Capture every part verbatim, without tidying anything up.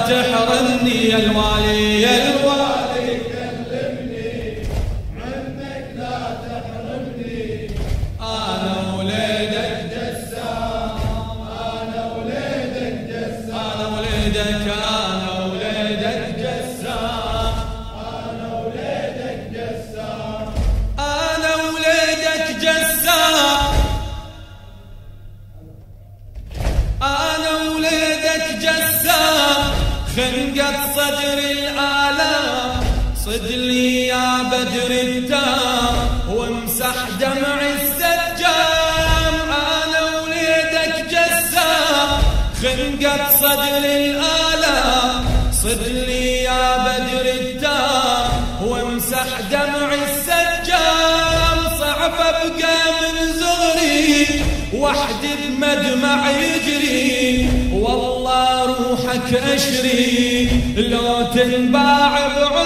تحرمني يا الوالي يا الوالي كلمني عنك لا تحرمني. أنا وليدك جسام أنا وليدك جسام أنا وليدك أنا وليدك جسام أنا وليدك جسام أنا وليدك جسام أنا وليدك جسام خنقت صدر الآلام صد لي يا بدر التام وامسح دمع السجام. أنا وليدك جسام خنقت صدر الآلام صد لي يا بدر التام وامسح دمع السجام. صعب ابقى من زغري وحدي بمدمع يجري والله روحك اشري لو تنباع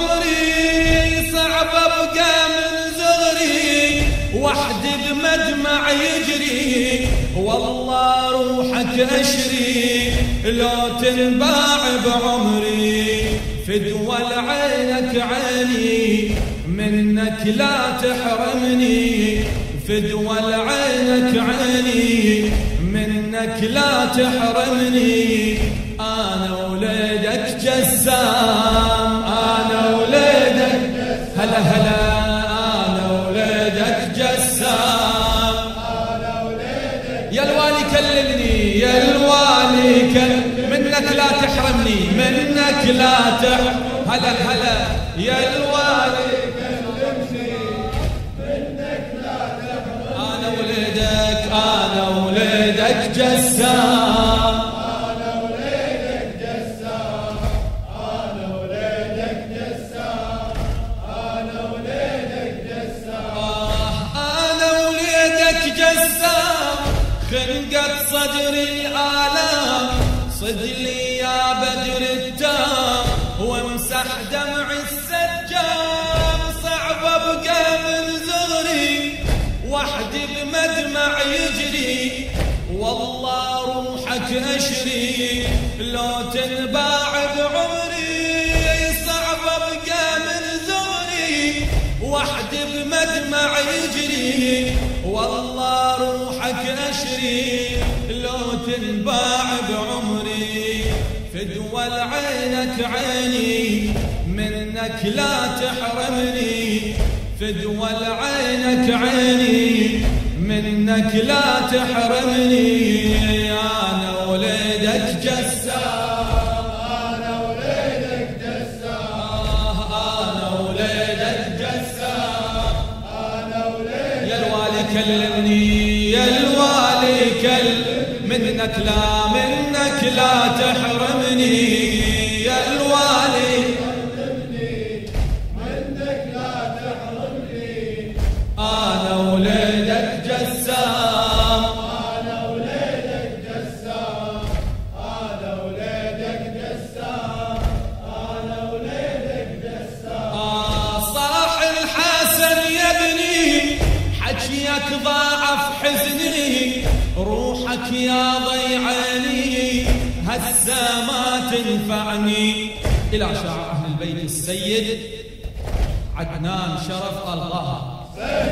بعمري. صعب ابقى من زغري وحدي بمدمع يجري والله روحك اشري لو تنباع بعمري. فدوى عينك عيني منك لا تحرمني. فدوى عينك عيني منك لا تحرمني. أنا وليدك جسام أنا وليدك هلا هلا أنا وليدك جسام أنا وليدك يا الوالي كلمني يا الوالي كلمني منك لا تحرمني منك لا تحرمني. هلا هلا يا الوالي كلمني منك لا تحرمني. أنا وليدك أنا وليدك جسام أنا وليدك جسام أنا وليدك جسام أنا وليدك جسام آه أنا وليدك جسام خنقت صدر الآلام صد لي يا بدر التام وامسح دمع السجام. صعب ابقى من زغري وحدي بمدمع يجري والله روحك اشري لو تنباع بعمري. صعب ابقى من زغري وحدي بمدمع يجري والله روحك اشري لو تنباع بعمري. فدوى عينك عيني منك لا تحرمني. فدوى عينك عيني منك لا تحرمني. أنا وليدك جسام أنا وليدك جسام أنا وليدك جسام أنا وليدك يا الوالي كلمني يا الوالي كلمني منك لا منك لا تحرمني. يا الوالي كلمني منك لا تحرمني. أنا وليدك جسام أنا وليدك جسام أنا وليدك جسام أنا وليدك جسام آه صاح الحسن يا ابني حجيك ضاعف حزني روحك يا ضي عيني هسه ما تنفعني. إلى شاعر أهل البيت السيد عدنان شرف الله.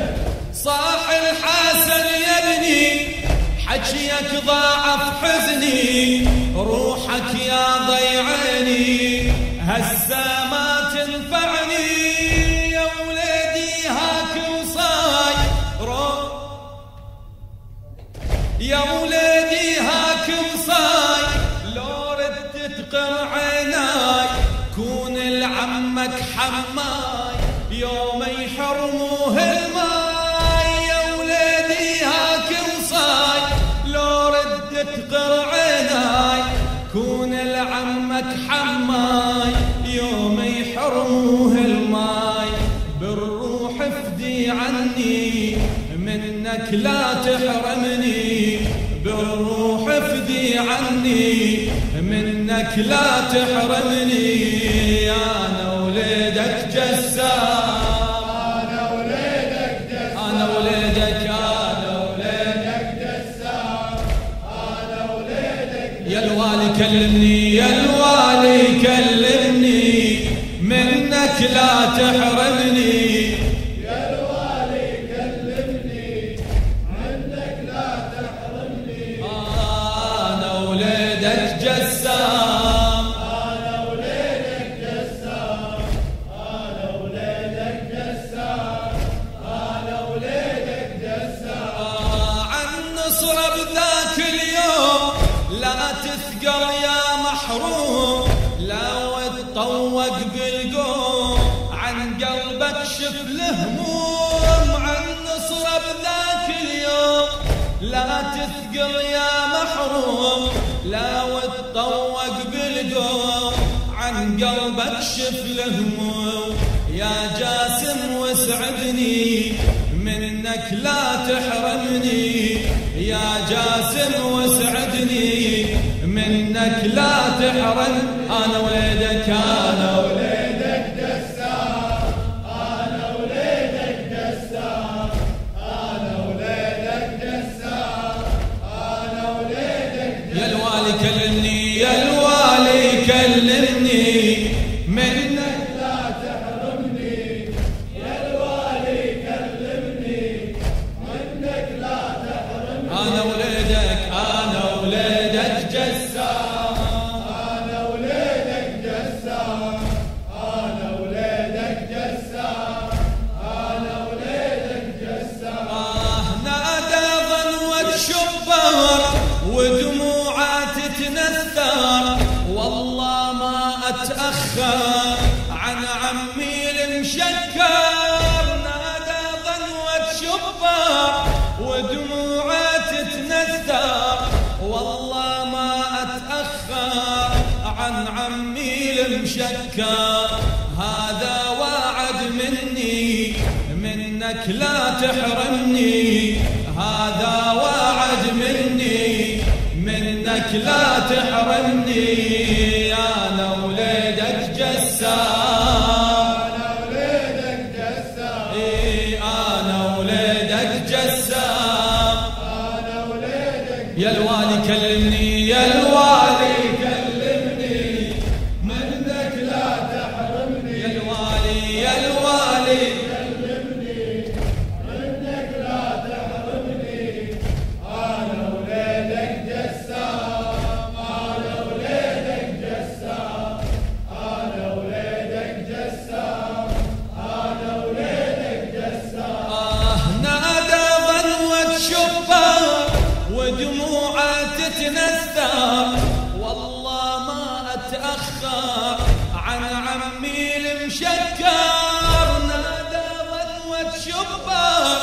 صاح الحسن يا ابني حجيك ضاعف حزني روحك يا ضي عيني هسه ما تنفعني. يا ولدي هاك وصاي روح يا ولدي هاك وصاي لو ردت تقر عيناي كون لعمك حماي يوم يحرموه الماي. يا ولدي هاك وصاي لو ردت تقر عيناي كون لعمك حماي يوم يحرموه الماي. بالروح افدي عني منك لا تحرمني. بالروح افدي عني منك لا تحرمني. أنا وليدك جسام أنا وليدك جسام أنا وليدك أنا وليدك جسام أنا وليدك يا الوالي كلمني يا الوالي منك لا تحرمني، يا الوالي كلمني منك لا تحرمني. أنا ولدك جسام، أنا ولدك جسام، أنا ولدك جسام، أنا ولدك جسام. عن نصرة بذاك اليوم لا تثقل يا محروم، لا وتطوق بالقوم عن قلبك شف الهموم. عن نصرة بذاك اليوم لا تثقل يا محروم، لا وتطوق بالقوم عن قلبك شف الهموم. يا جاسم واسعدني منك لا تحرمني، يا جاسم واسعدني منك لا تحرم. أنا ولدك أنا ولدك جسام، أنا ولدك جسام، أنا ولدك جسام، أنا ولدك جسام. يا الوالي كلمني، يا الوالي كلمني منك لا تحرمني، يا الوالي كلمني منك لا تحرمني. أنا ولدك أنا ولدك جسام، أنا ولدك جسام، أنا ولدك جسام، أنا ولدك جسام. آه نادى ظنوة شبار ودموعه تتنثر، والله ما أتأخر عن عمي المشكر. نادى ظنوة شبار ودموعه تتنثر، والله ما أتأخر عن عمي المشكر. هذا وعد مني منك لا تحرمني، هذا وعد مني منك لا تحرمني. أنا ولدك جسام، أنا ولدك جسام، إي أنا ولدك جسام. أنا ولدك. يا الوالي كلمني، يا الوالي كلمني منك لا تحرمني، يا الوالي، يا الوالي كلمني منك لا تحرمني. أنا ولدك جسام، أنا ولدك جسام، أنا ولدك جسام، أنا ولدك جسام. آه نادى ظنوة شبار ودموعه تتنثر، والله ما أتأخر عن عمي المشكر. نادى ظنوة شبار،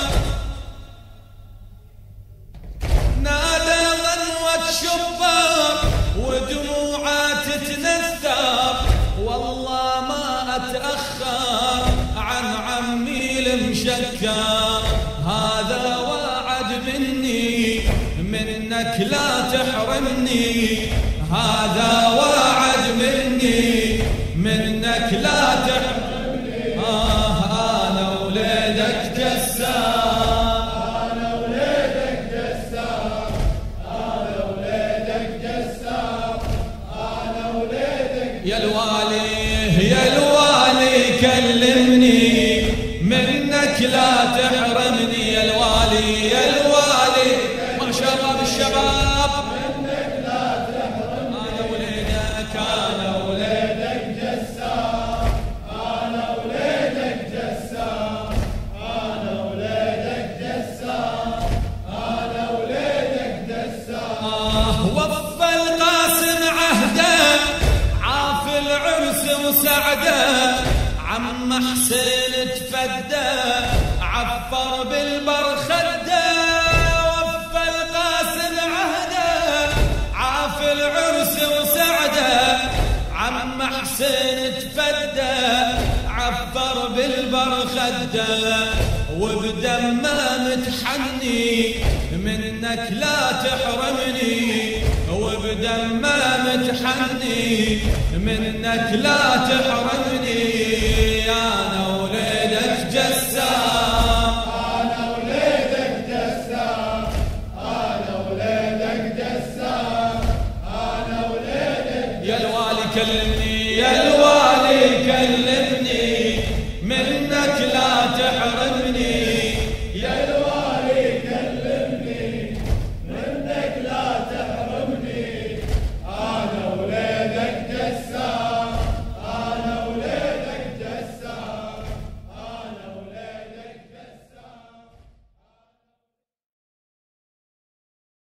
نادى ظنوة شبار ودموعه تتنثر، والله ما أتأخر عن عمي المشكر. هذا وعد مني منك لا تحرمني، هذا وعد مني منك لا تحرمني. آه أنا ولدك جسام، أنا ولدك جسام، أنا ولدك جسام، أنا ولدك. يا الوالي، يا الوالي كلمني منك لا تحرمني. يا الوالي، يا الوالي ما شاء الله بالشباب. منك لا تحرمني. أنا ولدك أنا ولدك ولدك جسام، أنا ولدك جسام، أنا ولدك جسام، أنا ولدك جسام. آه وفى القاسم عهده عاف العرس وسعده، عم حسين تفدى عفر بالبر خده. وفى القاسم عهده عاف العرس وسعده، عم حسين تفدى عفر بالبر خده. وبدمه متحني منك لا تحرمني، وبدمه متحني منك لا تحرمني. أنا ولدك جسام، أنا ولدك جسام، أنا ولدك جسام، أنا ولدك. يا الوالي كلمني، يا الوالي